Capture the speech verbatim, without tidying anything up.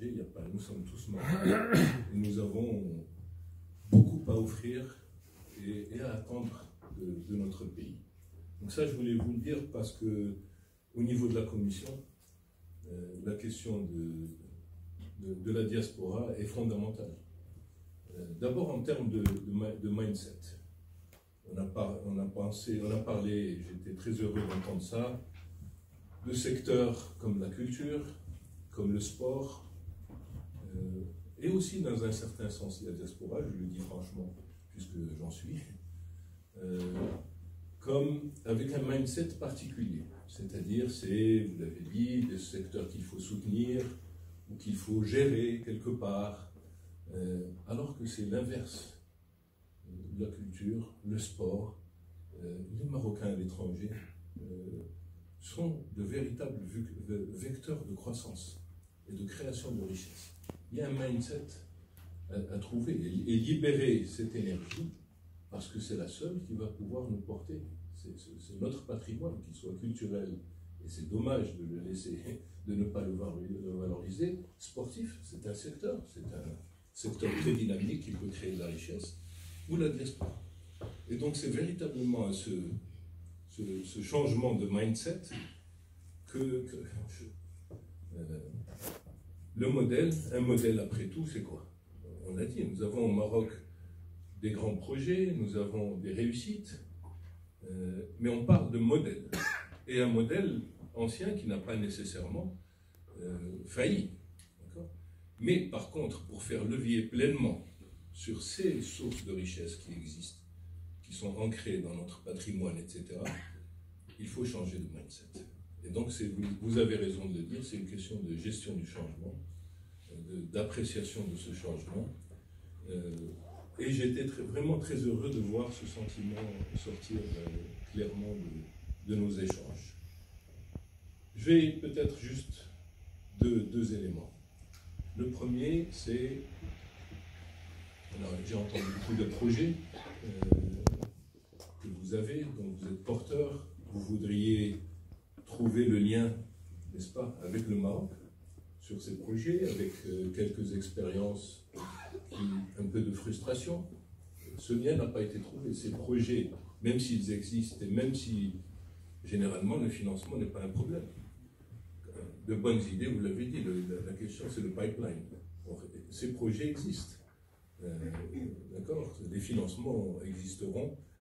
l'étranger, il y a pas, nous sommes tous Marocains et nous avons beaucoup à offrir et, et à attendre de, de notre pays. Donc ça, je voulais vous le dire parce que au niveau de la Commission, euh, la question de, de, de la diaspora est fondamentale. Euh, D'abord en termes de, de, de mindset. On a, par, on a pensé, on a parlé, j'étais très heureux d'entendre ça, de secteurs comme la culture, comme le sport, euh, et aussi dans un certain sens la diaspora, je le dis franchement, puisque j'en suis, euh, comme avec un mindset particulier. C'est-à-dire, c'est, vous l'avez dit, des secteurs qu'il faut soutenir ou qu'il faut gérer quelque part, euh, alors que c'est l'inverse. La culture, le sport, euh, les Marocains à l'étranger euh, sont de véritables vecteurs de croissance et de création de richesse. Il y a un mindset à, à trouver et, et libérer cette énergie parce que c'est la seule qui va pouvoir nous porter. C'est notre patrimoine, qu'il soit culturel, et c'est dommage de le laisser, de ne pas le valoriser. Sportif, c'est un secteur, c'est un secteur très dynamique qui peut créer de la richesse, ou la diaspora. Et donc c'est véritablement ce, ce, ce changement de mindset que, que euh, le modèle, un modèle après tout, c'est quoi? On l'a dit, nous avons au Maroc des grands projets, nous avons des réussites, euh, mais on parle de modèle. Et un modèle ancien qui n'a pas nécessairement euh, failli. Mais par contre, pour faire levier pleinement sur ces sources de richesse qui existent, qui sont ancrées dans notre patrimoine, et cetera, il faut changer de mindset. Et donc, vous avez raison de le dire, c'est une question de gestion du changement, d'appréciation de, de ce changement. Euh, et j'étais vraiment très heureux de voir ce sentiment sortir euh, clairement de, de nos échanges. Je vais peut-être juste deux, deux éléments. Le premier, c'est... J'ai entendu beaucoup de projets euh, que vous avez, dont vous êtes porteur. Vous voudriez trouver le lien, n'est-ce pas, avec le Maroc sur ces projets, avec euh, quelques expériences, qui, un peu de frustration. Ce lien n'a pas été trouvé. Ces projets, même s'ils existent, et même si généralement le financement n'est pas un problème. De bonnes idées, vous l'avez dit, le, la, la question c'est le pipeline. Bon, ces projets existent. Euh, D'accord, les financements existeront,